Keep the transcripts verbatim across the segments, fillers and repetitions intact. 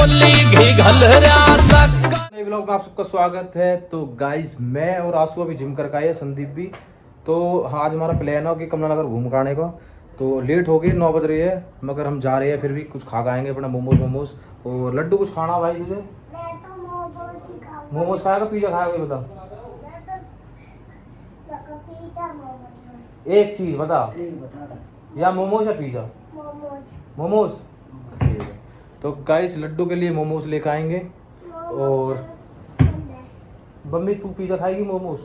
बोली घी घलरा सक्का। नए व्लॉग में आप सबका स्वागत है। तो गाइज मैं और आंसू अभी जिम करके आए, संदीप भी। तो हाँ, आज हमारा प्लान है कि कमला नगर घूम कर आने का। तो लेट हो गई, नौ बज रही है, मगर हम जा रहे हैं। फिर भी कुछ खा आएंगे अपना, मोमोज मोमोज और लड्डू। कुछ खाना भाई तुझे? मैं तो मोमोज ही खाऊंगा। मोमोज खाएगा, पिज्जा खाएगा? बता पिज्जा मोमोज। एक चीज बता, या मोमोज या पिज्जा? मोमोज। मोमोज ठीक है। तो गाइस लड्डू के लिए मोमोज लेकर आएंगे। और मम्मी तू पिज्जा खाएगी, मोमोज?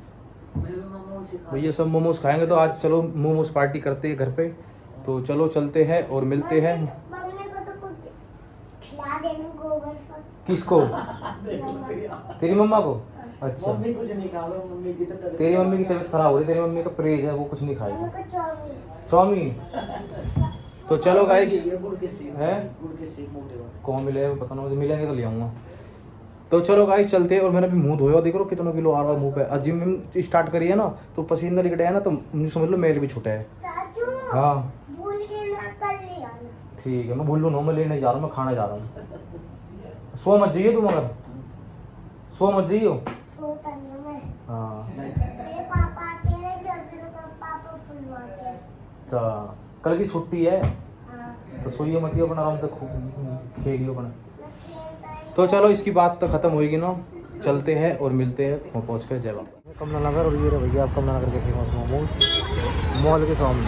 भैया सब मोमोज खाएंगे। तो आज चलो मोमोज पार्टी करते हैं घर पे। तो चलो चलते हैं और मिलते हैं। मम्मी को तो कुछ खिला देना, गोबर पर। किसको? तेरी मम्मा को? अच्छा, मम्मी कुछ नहीं खा लो, मम्मी की तो तबीयत तेरी मम्मी की तबीयत खराब हो रही, तेरी मम्मी का परहेज है, वो कुछ नहीं खाएगी। मम्मी को चाउमीन। चाउमीन। तो चलो गाइस, गुड़ के सेक है गुड़ के सेक मोटे वाले कौन मिले पता ना, मुझे मिलेंगे तो ले आऊंगा। तो चलो गाइस चलते हैं। और मैंने अभी मुंह धोया, देख लो कितना किलो आ रहा है मुंह पे। जिम में स्टार्ट करी है ना, तो पसीना निकल है ना, तो मुझे समझ लो मेल भी छूटा है। चाचू हाँ भूल के ना कल ले आना। ठीक है, मैं भूल लूँ, मैं लेने जा रहा हूँ, मैं खाने जा रहा हूँ। सो मत जाइए तुम, मगर सो मत जाइयो। सोता नहीं मैं। हाँ मेरे पापा आते हैं जब भी उनका पापा फुलवाते हैं। तो कल की छुट्टी है, हाँ, तो सोइए मत अपना, आराम से खेलियो अपना। मैं खेलता ही। तो चलो इसकी बात तो खत्म होगी ना, चलते हैं और मिलते हैं वहाँ पहुँच कर। जय बाबा। कमला नगर, और ये रहे भैया आप कमला नगर के फेमस मोमोज मॉल के सामने।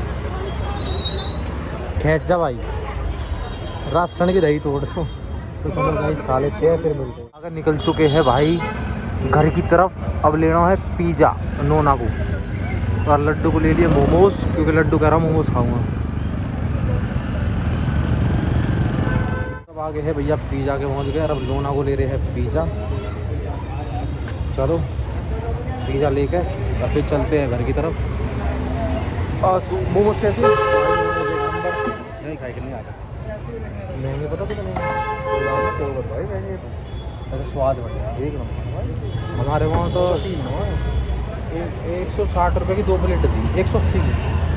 खेच जा भाई, राशन की दही तोड़ दो। तो चलो भाई खा लेते हैं, फिर मिलते हैं। अगर निकल चुके हैं भाई घर की तरफ। अब लेना है पिज़्ज़ा नोना को, और लड्डू को ले लिए मोमोज, क्योंकि लड्डू कह रहा मोमोज खाऊंगा। अब आगे है भैया पिज़्ज़ा के पहुँच गए, और अब नोना को ले रहे हैं पिज़्ज़ा। चलो पिज़्ज़ा लेकर और फिर चलते हैं घर की तरफ। और मोमोज कैसे? नहीं खाए कि नहीं आता, महंगे पता तो नहीं है। अच्छा स्वाद बढ़िया, एक नंबर। हमारे वहाँ तो एक सौ साठ रुपये की दो प्लेट थी, एक सौ अस्सी की,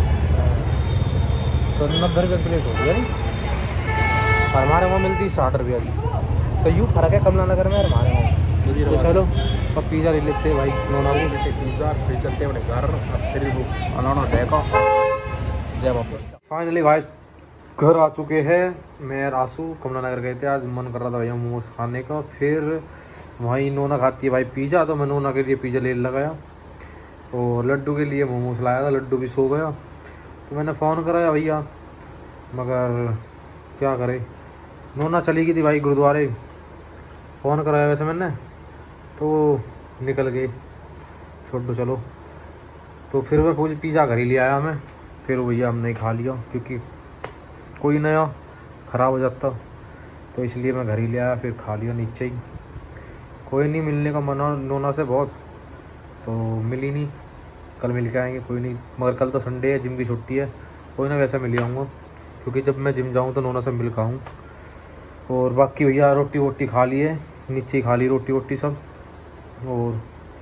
तो नब्बे रुपये प्लेट होती है। और हमारे वहाँ मिलती साठ रुपये की। तो यूँ फर्क है कमला नगर में और हमारे वहाँ। तो चलो अब पिज़्ज़ा ले लेते हैं भाई, नोना को लेते पिज़्ज़ा, फिर चलते अपने घर। फिर अनाना देखा। जय बाबा। फाइनली भाई घर आ चुके हैं। मैं और आंसू कमला नगर गए थे, आज मन कर रहा था भैया मोमोज खाने का। फिर वहीं नोना खाती है भाई पिज़्ज़ा, तो मैं नोना के लिए पिज़्ज़ा ले लगाया। और लड्डू के लिए मोमोज लाया था, लड्डू भी सो गया। तो मैंने फ़ोन कराया भैया, मगर क्या करे, नोना चली गई थी भाई गुरुद्वारे। फ़ोन कराया वैसे मैंने, तो निकल गए, छोड़ दो चलो। तो फिर मैं कुछ पिज़्ज़ा घर ही ले आया मैं। फिर भैया हमने खा लिया, क्योंकि कोई नया ख़राब हो जाता, तो इसलिए मैं घर ही ले आया, फिर खा लिया नीचे ही। कोई नहीं, मिलने का मना नोना से बहुत, तो मिल ही नहीं। कल मिल के आएंगे, कोई नहीं। मगर कल तो संडे है, जिम की छुट्टी है, कोई ना वैसे मिल आऊँगा, क्योंकि जब मैं जिम जाऊँ तो नोना से मिल खाऊँ। और बाकी भैया रोटी वोटी खा ली है, नीचे ही खा ली रोटी वोटी सब। और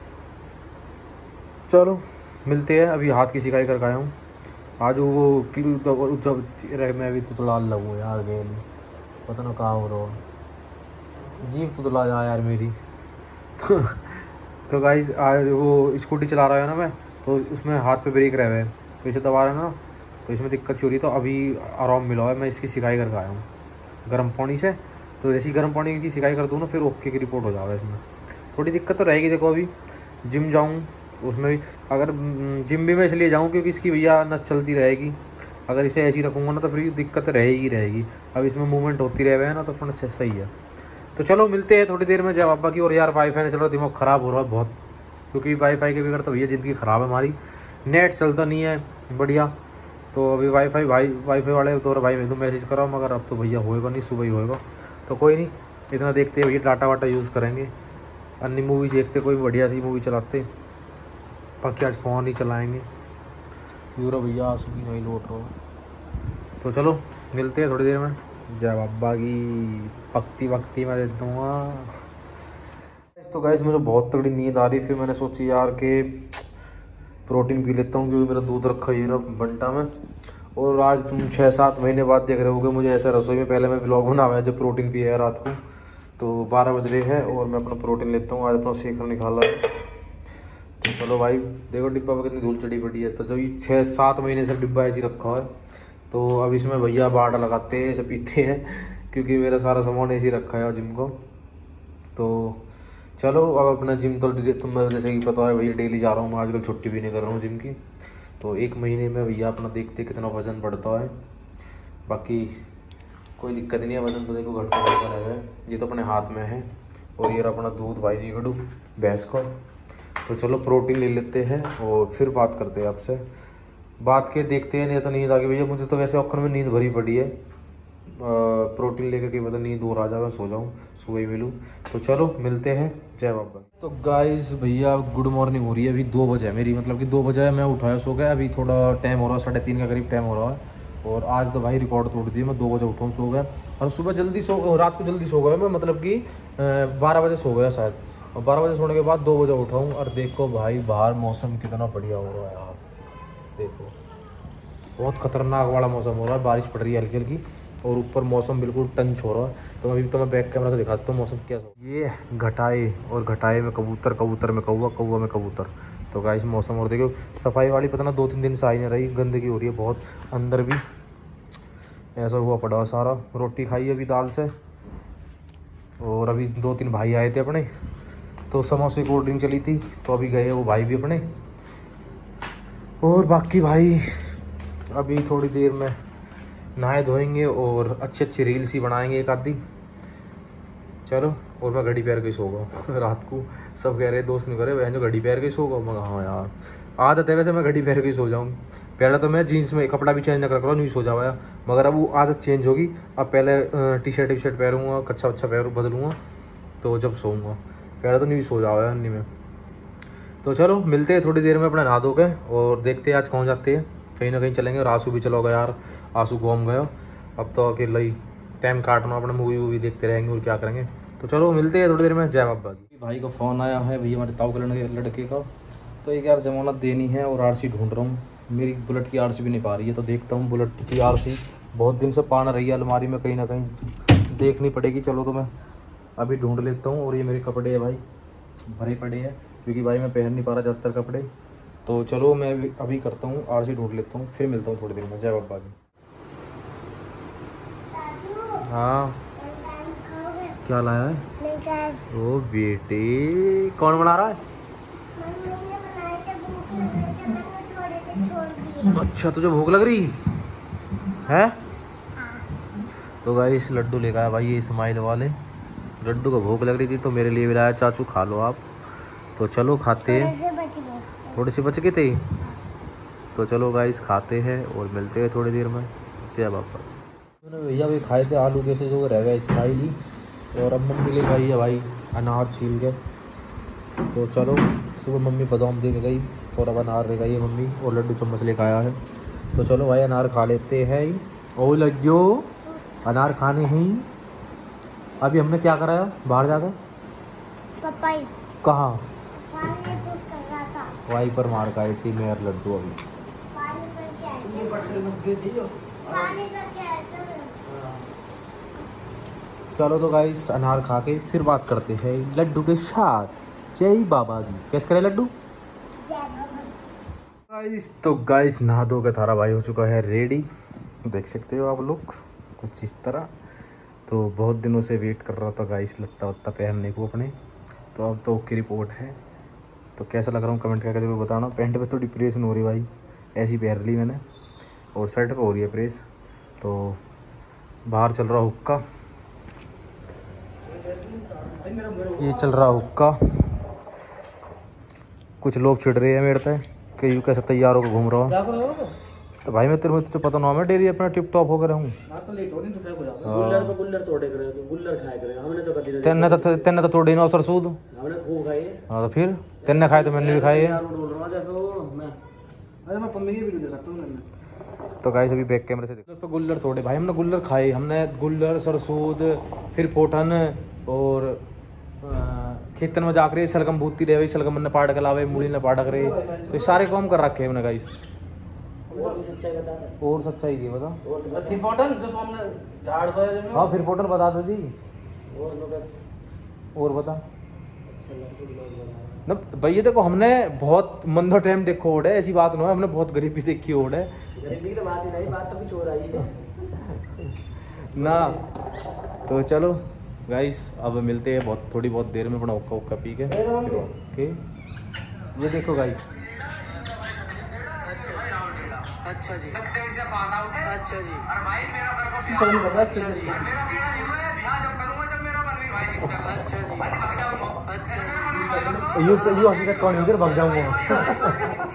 चलो मिलते हैं। अभी हाथ की सिकाई करके आया हूँ आज। वो जब मैं भी तो लाल लगूँ यार, गए पता ना कहाँ हो रहा, जीप तो ला जा यार मेरी। तो गाइस आज वो स्कूटी चला रहा है ना मैं, तो उसमें हाथ पे ब्रेक रहे हुए, तो इसे दबा रहा है ना, तो इसमें दिक्कत सी हो रही। तो अभी आराम मिला है, मैं इसकी सिकाई करके आया हूँ गर्म पानी से। तो जैसी गर्म पानी की सिकाई कर दूँ ना, फिर ओके की रिपोर्ट हो जाएगा। इसमें थोड़ी दिक्कत तो रहेगी। देखो अभी जिम जाऊँ उसमें भी, अगर जिम भी मैं इसलिए जाऊँ क्योंकि इसकी भैया नस चलती रहेगी। अगर इसे ऐसी रखूँगा ना, तो फिर दिक्कत रहेगी रहेगी। अब इसमें मूवमेंट होती रहे है ना, तो फिर सही है। तो चलो मिलते हैं थोड़ी देर में जय बाबा की। और यार वाईफाई चल रहा, दिमाग ख़राब हो रहा है बहुत, क्योंकि वाईफाई के बगैर तो भैया ज़िंदगी ख़राब है हमारी। नेट चलता नहीं है बढ़िया। तो अभी वाईफाई भाई वाईफाई वाले तो भाई मैं तो मैसेज कराओ, मगर अब तो भैया होएगा नहीं, सुबह ही होएगा। तो कोई नहीं, इतना देखते हैं भैया, डाटा वाटा यूज़ करेंगे, अन्य मूवी देखते, कोई बढ़िया सी मूवी चलाते। बाकी आज फ़ोन ही चलाएँगे। यूरो भैया आंसू की वही लौट रहा। तो चलो मिलते हैं थोड़ी देर में। जय बाबा की पक्ति वक्ति मैं दे दूँगा। तो गाइस मुझे बहुत तगड़ी नींद आ रही, फिर मैंने सोची यार कि प्रोटीन पी लेता हूँ, क्योंकि मेरा दूध रखा ही है ना बंटा में। और आज तुम छः सात महीने बाद देख रहे होगे मुझे ऐसा रसोई में। पहले मैं ब्लॉग बना हुआ है जब प्रोटीन पिया है रात को, तो बारह बज रहे हैं और मैं अपना प्रोटीन लेता हूँ। आज अपना शेकर निकाला है। तो चलो भाई देखो डिब्बा पर कितनी धूल चढ़ी पड़ी है। तो जब ये छः सात महीने से डिब्बा ऐसे रखा है, तो अब इसमें भैया बाड़ा लगाते हैं, ऐसे पीते हैं, क्योंकि मेरा सारा सामान ऐसे ही रखा है जिम को। तो चलो अब अपना जिम तो तुम जैसे कि पता है भैया डेली जा रहा हूँ मैं, आजकल छुट्टी भी नहीं कर रहा हूँ जिम की। तो एक महीने में भैया अपना देखते कितना वजन बढ़ता है। बाकी कोई दिक्कत नहीं है, वजन तो देखो घटता बढ़ता रहेगा, ये तो अपने हाथ में है। और ये अपना दूध भाई निकड़ू भैंस को। तो चलो प्रोटीन ले लेते हैं और फिर बात करते हैं आपसे। बात के देखते हैं, नहीं तो नींद आ गई भैया मुझे तो। वैसे अक्खन में नींद भरी पड़ी है, प्रोटीन लेकर के मतलब नींद दूर आ जाए, सो जाऊँ, सुबह ही मिलूँ। तो चलो मिलते हैं, जय बाबा। तो गाइस भैया गुड मॉर्निंग हो रही है। अभी दो बजे है मेरी, मतलब कि दो बजे मैं उठाया सो गया। अभी थोड़ा टाइम हो रहा है, साढ़े तीन का करीब टाइम हो रहा है। और आज तो भाई रिकॉर्ड तोड़ दिया, मैं दो बजे उठाऊँ सो गया। और सुबह जल्दी सो, रात को जल्दी सो गया मैं, मतलब कि बारह बजे सो गया शायद। और बारह बजे सोने के बाद दो बजे उठाऊँ। और देखो भाई बाहर मौसम कितना बढ़िया हो रहा है यार, देखो बहुत खतरनाक वाला मौसम हो रहा है। बारिश पड़ रही है हल्की हल्की, और ऊपर मौसम बिल्कुल टंच हो रहा है। तो अभी तो मैं बैक कैमरा से दिखाता हूँ मौसम कैसा हो। ये घटाए, और घटाए में कबूतर, कबूतर में कौवा, कौवा में कबूतर। तो गाइस मौसम, और देखो सफाई वाली पता ना दो तीन दिन से आई नहीं रही, गंदगी हो रही है बहुत। अंदर भी ऐसा हुआ पड़ा है सारा। रोटी खाई अभी दाल से, और अभी दो तीन भाई आए थे अपने, तो समोसे कोल्ड ड्रिंक चली थी, तो अभी गए वो भाई भी अपने। और बाकी भाई अभी थोड़ी देर में नहाए धोएंगे और अच्छी अच्छी रील्स ही बनाएंगे एक आधी। चलो, और मैं घड़ी पैर के सो गया रात को। सब कह रहे दोस्त नहीं करे बहन जो घड़ी पैर के सो गया। मैं हाँ यार आदत है वैसे मैं घड़ी पैर के सो जाऊँ। पहले तो मैं जीन्स में कपड़ा भी चेंज न कर रहा नहीं सो जावा, मगर अब वो आदत चेंज होगी। अब पहले टी शर्ट टी शर्ट पहनूँगा, कच्चा अच्छा पैर बदलूँगा, तो जब सोऊंगा। पहले तो नहीं सो जावा अन्नी में। तो चलो मिलते हैं थोड़ी देर में अपना नहा धो के, और देखते हैं आज कौन जाते हैं। कहीं ना कहीं चलेंगे। और आंसू भी चला गया यार, आंसू घूम गया। अब तो अकेला ही टाइम काटना, अपना मूवी वूवी देखते रहेंगे और क्या करेंगे। तो चलो मिलते हैं थोड़ी देर में, जय बाबा जी। भाई का फ़ोन आया है भैया हमारे ताऊ के लड़के का। तो एक यार जमानत देनी है और आरसी ढूंढ रहा हूँ। मेरी बुलेट की आरसी भी नहीं पा रही है, तो देखता हूँ बुलेट की आरसी बहुत दिन से पाना रही है अलमारी में, कहीं ना कहीं देखनी पड़ेगी। चलो तो मैं अभी ढूंढ लेता हूँ। और ये मेरे कपड़े है भाई भरे पड़े हैं, क्योंकि भाई मैं पहन नहीं पा रहा ज़्यादातर कपड़े। तो चलो मैं अभी, अभी करता हूँ, आरसी ढूंढ लेता हूँ, फिर मिलता हूँ थोड़ी देर में, जय बाबा जी। हाँ क्या लाया है? ओ बेटे कौन बना रहा है? अच्छा तुझे भूख लग रही है? तो गाइस लड्डू लेकर आया भाई ये स्माइल वाले। लड्डू को भूख लग रही थी तो मेरे लिए भी लाया। चाचू खा लो आप। तो चलो खाते हैं, थोड़े से बच गए थे। तो चलो गाइस खाते हैं और मिलते हैं थोड़ी देर में, क्या बाबा। मैंने भैया भी खाए थे आलू के से जो रह गया स्माइली। और अब मम्मी ले गई है भाई अनार छील के। तो चलो सुबह मम्मी बादाम दे के गई, और अब अनार ले गई है मम्मी, और लड्डू चम्मच लेकर आया है। तो चलो भाई अनार खा लेते हैं। ओ लड्डू अनार खाने ही। अभी हमने क्या कराया बाहर जाकर? सफाई कहाँ? कर रहा था, वाई पर मार का आई थी मेयर लड्डू। अभी पानी करके आए थे, पानी करके आए थे। चलो तो गाइस अनार खा के फिर बात करते हैं लड्डू के साथ। जय बाबा जी। कैसे करे लड्डू? गाइस तो गाइस नहा धो के थारा भाई हो चुका है रेडी, देख सकते हो आप लोग कुछ इस तरह। तो बहुत दिनों से वेट कर रहा था गाइस लत्ता वत्ता पहनने को अपने। तो अब तो ओके रिपोर्ट है। तो कैसा लग रहा हूँ कमेंट करके जरूर बताना। पैंट पे तो डिप्रेशन हो रही भाई, ऐसी पहन ली मैंने, और शर्ट पे हो रही है प्रेस। तो बाहर चल रहा हुक्का, ये चल रहा हुक्का। कुछ लोग चिढ़ रहे हैं मेरे पे कि यू कैसे तैयार होकर घूम रहा हूँ। तो भाई मैं तेरे को पता ना मैं डेली अपना टिप टॉप होकर रहूँ। तेने तो तेने तो थोड़ी ना सरसूद। हाँ तो फिर तेने खाए तो मैंने भी खाए। तो गाइस अभी बैक कैमरे से देखो गुल्लर थोड़े भाई हमने गुल्लर खाए। हमने गुल्लर सरसूद फिर पोठन और खेतन में जाकर सलगम भूती रहे, सलगम ने पाड़ के लावे, मूली ने पाड़ करे। तो ये सारे काम कर रखे हैं हमने गाइस। और भी सच्चाई बता दे। और सच्चाई की बता। और बता। फिर बॉटल जो सामने झाड़ सोया जब हाँ फिर पोटल बता दो जी। और लोग और बता अच्छा लड़के भी लोग बना न भैया देखो हमने बहुत मंदो टाइम देखो ओढ़ है, ऐसी बात नहीं है, हमने बहुत गरीबी देखी ओढ़ है गरीबी की तो बात ही नहीं, बात तो कुछ और आई है ना। तो चलो गाइस अब मिलते हैं बहुत थोड़ी बहुत देर में अपना ओक्का ओक्का पी के। ओके ये देखो गाइस। अच्छा जी अच्छा जी समझ बता अच्छा जी अच्छा जी अच्छा यू यू हकीकत कौन इधर भाग जाऊंगा।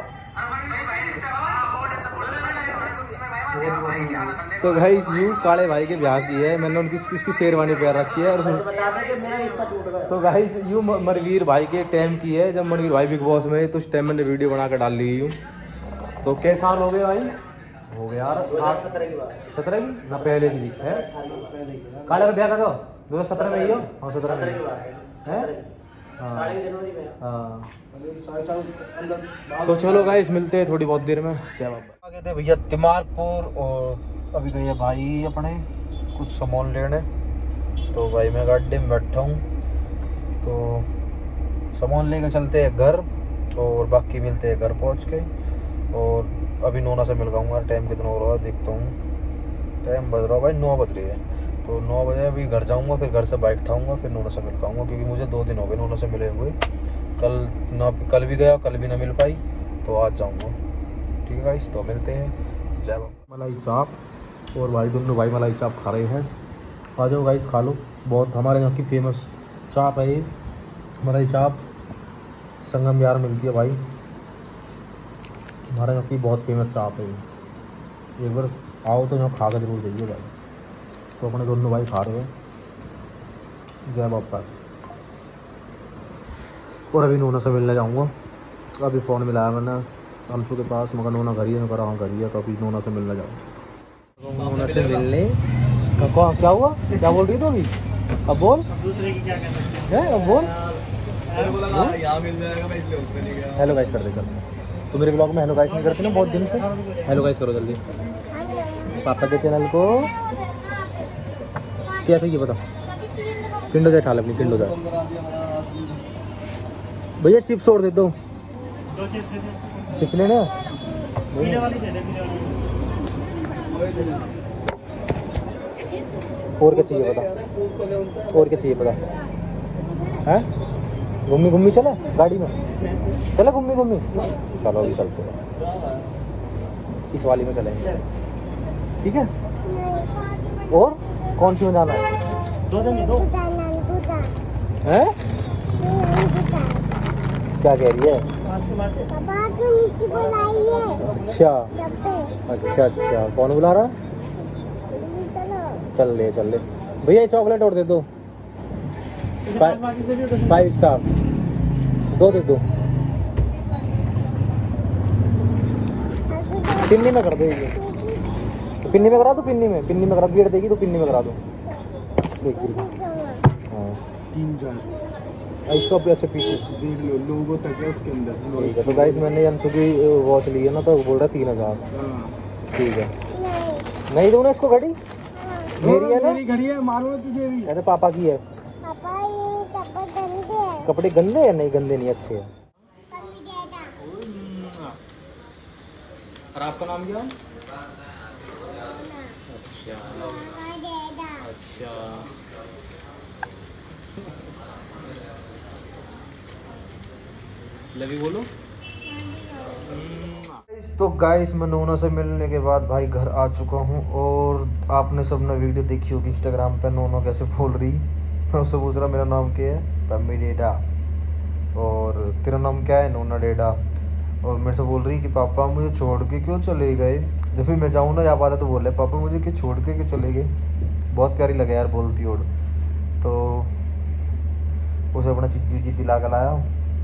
तो गाइस यू काले भाई के ब्याह की है, मैंने उनकी इसकी शेरवानी पैर रखी है। और बता दें कि मेरा रिश्ता टूट गया। तो गाइस यू मनवीर भाई के टाइम की है, जब मनवीर भाई बिग बॉस में तो उस टाइम मैंने वीडियो बना कर डाल ली हूँ। तो कैसे साल हो गए भाई? हो गया यार दो हजार सत्रह की बात। सत्रह की ना पहले की है। पहले की काले का ब्याह का तो दो हजार सत्रह में ही हो। हाँ सत्रह सत्रह की में बात है। है। हाँ। हाँ साढ़े जनवरी में। हाँ। साढ़े साल अंदर तो चलो गाइस मिलते हैं थोड़ी बहुत देर में। जय बाबा। आगे थे भैया तिमारपुर और अभी गए भाई अपने कुछ सामान लेने। तो भाई मैं गाड़ी में बैठा हूँ, तो सामान लेकर चलते हैं घर और बाकी मिलते हैं घर पहुँच के। और अभी नोना से मिल गाऊंगा। टाइम कितना हो रहा है देखता हूँ। टाइम बज रहा है भाई नौ बज रही है, तो नौ बजे अभी घर जाऊंगा, फिर घर से बाइक उठाऊंगा, फिर नोना से मिल पाऊंगा, क्योंकि मुझे दो दिन हो गए नोना से मिले हुए। कल ना कल भी गया, कल भी ना मिल पाई, तो आज जाऊंगा। ठीक है गाइस, तो मिलते हैं। जय बाबा। मलाई चाप और भाई दोनों भाई मलाई चाप खा रहे हैं। आ जाओ गाइस खा लो। बहुत हमारे यहाँ की फेमस चाप है ये मलाई चाप, संगम विहार मिलती है भाई। हमारे यहाँ की बहुत फेमस चाप है ये, एक बार आओ तो यहाँ खा कर जरूर जाइए भाई। तो अपने दोनों भाई खा रहे हैं। जय बाबा। और अभी नोना से मिलने जाऊँगा। अभी फ़ोन मिलाया मैंने अंशु के पास, मगर नोना घर ही है। मैं कहा हाँ घर ही है, तो अभी नोना से मिलने जाऊँगा। नोना से मिलने कौन क्या हुआ? क्या बोल रही तो अभी? अब बोल दूसरे की क्या कहना है, अब बोल। यहाँ मिल जाएगा, मैं इसलिए उसमें नहीं गया। हेलो गाइस कर दे चल। तो मेरे ब्लॉग में हेलो गाइस नहीं करते ना बहुत दिन से। हेलो गाइस करो जल्दी। पापा के चैनल को कैसे ये बता। किंडो दे खा ले अपनी किंडो दे। भैया चिप्स और दे दो। चिप्स लेने और क्या चाहिए बता। और क्या चाहिए बता। हैं घूमी घूमी चले गाड़ी में, चले घूमी घूमी। चलो अभी चलते हैं, इस वाली में चलेंगे। ठीक है। और कौन सी में जाना है? दो जन दो हैं? क्या कह रही है? अच्छा अच्छा अच्छा, कौन बुला रहा? चल ले चल ले भैया, चॉकलेट और दे दो। फाइव स्टार दो दे दो। पिन्नी में कर देगी, पिन्नी में करा दो। पिन्नी में पिन्नी में करा गेट देगी तो पिन्नी में करा दो। देखिए हाँ तीन जन इसको भी अच्छा पीछे देख लो, लोगों तक है उसके अंदर। ठीक है। तो गाइस मैंने अंशु की वॉच ली है ना, तो बोल रहा तीन हजार। ठीक है। नहीं दूँ ना इसको घड़ी, मेरी है ना। मेरी घड़ी है, मारो तुझे भी। अरे पापा की है। कपड़े गंदे हैं? नहीं गंदे नहीं, अच्छे हैं। और आपका नाम क्या है? अच्छा अच्छा। लवी बोलो। तो गाइस मैं नोना से मिलने के बाद भाई घर आ चुका हूँ। और आपने सबने वीडियो देखी होगी इंस्टाग्राम पे, नोना कैसे बोल रही। मैं उससे पूछ रहा मेरा नाम क्या है, पम्मी डेडा। और तेरा नाम क्या है? नोना डेडा। और मेरे से बोल रही कि पापा मुझे छोड़ के क्यों चले गए। जब भी मैं जाऊँ ना या बात है तो बोल रहे पापा मुझे क्यों छोड़ के क्यों चले गए। बहुत प्यारी लगे यार बोलती। और तो उसे अपना चीज़ चीज़ दिला कर लाया।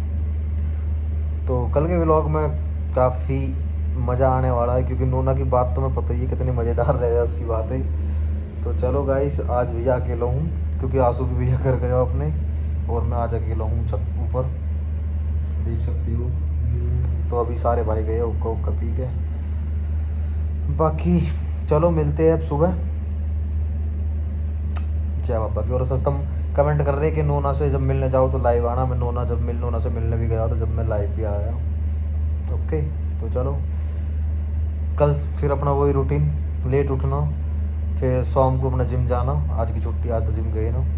तो कल के व्लॉग में काफ़ी मज़ा आने वाला है, क्योंकि नोना की बात तो मैं पता ही है कितनी मज़ेदार रहेगा उसकी बातें। तो चलो गाइस आज भैया अकेला हूँ, क्योंकि आंसू भी भैया कर गया अपने, और मैं आज अकेला हूँ छत ऊपर, देख सकती हो। तो अभी सारे भाई गए उक्का उक्का पी के। बाकी चलो मिलते हैं अब सुबह। जय बाबा की। और सर तुम कमेंट कर रहे हैं कि नोना से जब मिलने जाओ तो लाइव आना। मैं नोना जब मिल नोना से मिलने भी गया तो जब मैं लाइव भी आया। ओके तो चलो कल फिर अपना वही रूटीन, लेट उठना, फिर शाम को अपना जिम जाना। आज की छुट्टी, आज तो जिम गए ना।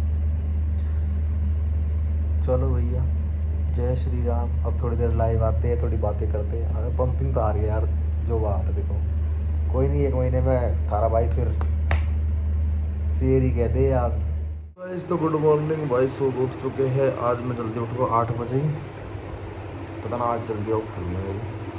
चलो भैया जय श्री राम। अब थोड़ी देर लाइव आते हैं, थोड़ी बातें करते हैं। अरे पंपिंग तो आ रही है यार, जो बात है देखो। कोई नहीं, एक महीने में थारा भाई फिर शेर ही कह दे यार। गाइस तो गुड मॉर्निंग भाई, सो उठ चुके हैं। आज मैं जल्दी उठ गया आठ बजे ही, पता ना आज जल्दी उठ गई मेरी।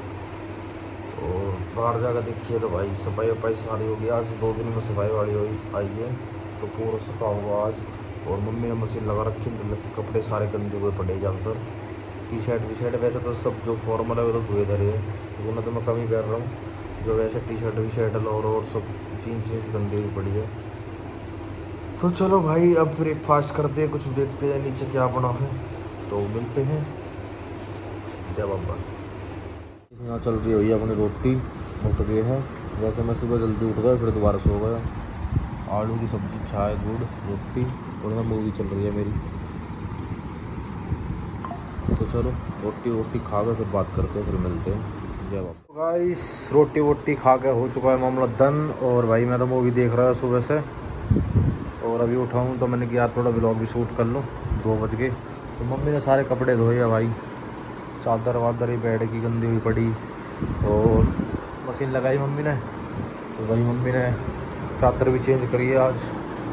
और बाहर जाकर देखिए तो भाई सफाई वफाई सारी होगी। आज दो दिन में सफाई वाली हुई आई है तो पूरा सफा हुआ आज। और मम्मी ने मशीन लगा रखी, कपड़े सारे गंदे हुए पड़े ज़्यादातर। टी शर्ट वी शर्ट वैसे तो सब जो फॉर्मल है वो तो धुए धरे है, तो उन्हें तो मैं कम ही पहन रहा हूँ। जो वैसे टी शर्ट वी शर्ट और और सब जीन्स वीन्स गंदी हुई पड़ी है। तो चलो भाई अब ब्रेकफास्ट करते हैं, कुछ देखते हैं नीचे क्या बना है, तो मिलते हैं। जय बाबा। यहाँ चल रही हुई है अपनी रोटी, उठ गए हैं। वैसे मैं सुबह जल्दी उठ गया, फिर दोबारा सो गया। आलू की सब्जी, चाय, गुड़, रोटी, और यहाँ मूवी चल रही है मेरी। तो चलो रोटी वोटी खा कर फिर बात करते हैं, फिर मिलते हैं। जय बाबा। गाइस रोटी वोटी खा के हो चुका है मामला डन। और भाई मैं तो मूवी देख रहा है सुबह से, और अभी उठाऊँ तो मैंने किया थोड़ा व्लॉग भी शूट कर लूँ। दो बज गए तो मम्मी ने सारे कपड़े धोए हैं भाई, चादर वादर ही बेड की गंदी हुई पड़ी। और मशीन लगाई मम्मी ने, तो भाई मम्मी ने चादर भी चेंज करी है आज।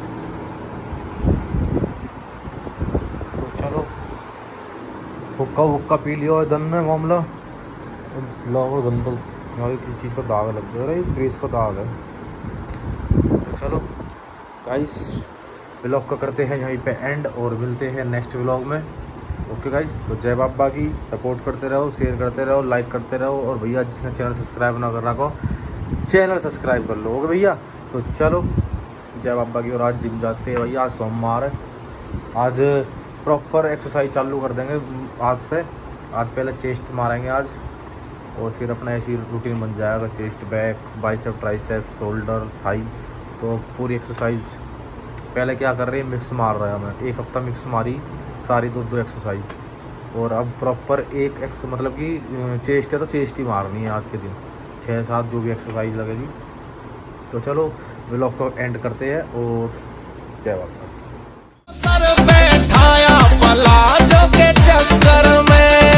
तो चलो हुक्का हुक्का पी लिया दन में मामला। ब्लॉग और गंदल किसी चीज़ का दाग लग गया, अरे ग्रीस का दाग है। तो चलो गाइस व्लॉग का करते हैं यहीं पे एंड, और मिलते हैं नेक्स्ट व्लॉग में। ओके गाइस, तो जय बाबा की। सपोर्ट करते रहो, शेयर करते रहो, लाइक करते रहो। और भैया जिसने चैनल सब्सक्राइब ना कर रखो, चैनल सब्सक्राइब कर लो। ओके भैया, तो चलो जय बाबा की। और आज जिम जाते हैं भैया, आज सोमवार है। आज प्रॉपर एक्सरसाइज चालू कर देंगे आज से। आज पहले चेस्ट मारेंगे आज, और फिर अपना ऐसी रूटीन बन जाएगा। Chest, back, bicep, tricep, shoulder, thigh, तो पूरी एक्सरसाइज। पहले क्या कर रहे हैं, मिक्स मार रहा है मैं, एक हफ्ता मिक्स मारी सारी दो दो एक्सरसाइज। और अब प्रॉपर एक एक्स मतलब कि चेस्ट है तो चेस्ट ही मारनी है आज के दिन, छः सात जो भी एक्सरसाइज लगेगी। तो चलो व्लॉग को एंड करते हैं, और जय बाबा। सर बैठाया पलाजों के चक्कर में।